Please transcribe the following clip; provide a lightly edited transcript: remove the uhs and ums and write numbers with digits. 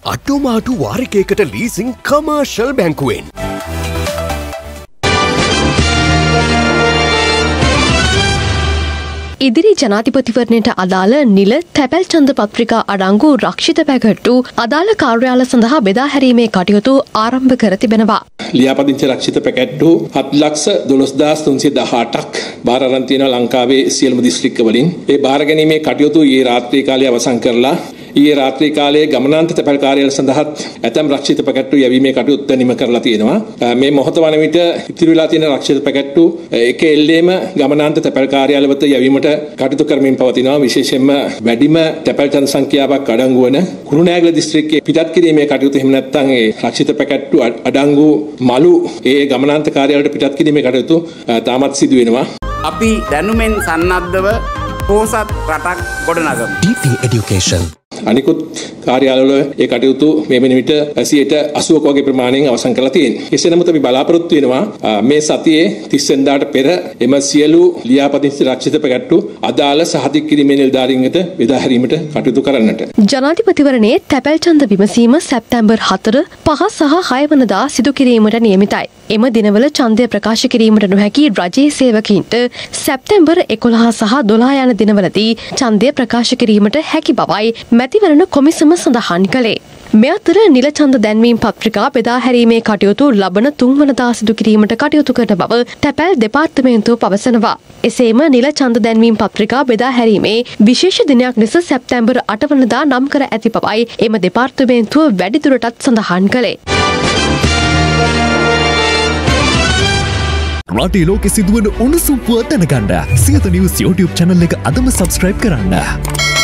අටුමාටු වාරිකයකට leasing commercial බැංකුවෙන්. ඉදිරි ජනාධිපතිවරණයට අදාළ නිල තැපැල් ඡන්ද පත්‍රිකා අඩංගු රක්ෂිත පැකට්ටු අදාළ කාර්යාල සඳහා බෙදා හැරීමේ කටයුතු ආරම්භ කර තිබෙනවා. ලියාපදිංචි රක්ෂිත පැකට්ටු 7,12,118ක් බාර අරන් තියෙනවා ලංකාවේ සියලුම දිස්ත්‍රික්ක වලින්. ඒ බාර ගැනීමේ කටයුතු ඊයේ රාත්‍රී කාලයේ අවසන් කරලා ඊයේ රාත්‍රී කාලයේ ගමනාන්ත තැපැල් කාර්යාල සඳහා ඇතම් රක්ෂිත පැකට්ටු යැවීමේ කටයුත්ත නිම කරලා තියෙනවා. මේ මොහොත වන විට ඉතිරි වෙලා තියෙන රක්ෂිත පැකට්ටු එක එල්ලේම ගමනාන්ත තැපැල් කාර්යාල වෙත යැවීමට කටයුතු කරමින් පවතිනවා. විශේෂයෙන්ම වැඩිම තැපැල් ඡන්ද සංඛ්‍යාවක් අඩංගු වන කුරුණෑගල දිස්ත්‍රික්කයේ පිටත් කිරීමේ කටයුතු එහෙම නැත්නම් ඒ රක්ෂිත පැකට්ටු අඩංගු මලු ඒ ගමනාන්ත කාර්යාලයට පිටත් කිරීමේ කටයුතු තාමත් සිදු වෙනවා. අපි දැනුමෙන් සන්නද්ධව පෝසත් රටක් ගොඩනගමු. DP Education අනිකුත් කාර්යාලවල ඒ කටයුතු මේ වෙන විට 80ක වගේ ප්‍රමාණයෙන් අවසන් කරලා තියෙනවා. කෙසේ නමුත් අපි බලාපොරොත්තු වෙනවා මේ සතියේ 30 වෙනිදාට පෙර එම සියලු ලියාපදිංචි රක්ෂිත පැකට්ටු අදාළ සහතික කිරීමේ නිලධාරීන් වෙත බෙදා හැරීමට කටයුතු කරන්නට. ජනාධිපතිවරණයේ තැපැල් ඡන්ද විමසීම සැප්තැම්බර් 4, 5 සහ 6 වනදා සිදු කිරීමට නියමිතයි. එම දිනවල ඡන්දය ප්‍රකාශ කිරීමට නොහැකි රජයේ සේවකීන්ට සැප්තැම්බර් 11 සහ 12 යන දිනවලදී ඡන්දය ප්‍රකාශ කිරීමට හැකි බවයි මැතිවරණ කොමිසම සඳහන් කළේ. මේ අතර නිල ඡන්ද දැන්වීම් පත්‍රිකා බෙදා හැරීමේ කටයුතු ලබන 3 වනදා සිදු කිරීමට කටයුතු කරන බව තැපැල් දෙපාර්තමේන්තුව පවසනවා. එසේම නිල ඡන්ද දැන්වීම් පත්‍රිකා බෙදා හැරීමේ විශේෂ දිනයක් ලෙස සැප්තැම්බර් 8 වනදා නම් කර ඇති බවයි එම දෙපාර්තමේන්තුව වැඩිදුරටත් සඳහන් කළේ. රටේ ලෝකෙ සිදුවන උණුසුම් පුවත් දැනගන්න සියත නිවුස් YouTube channel එක අදම subscribe කරන්න.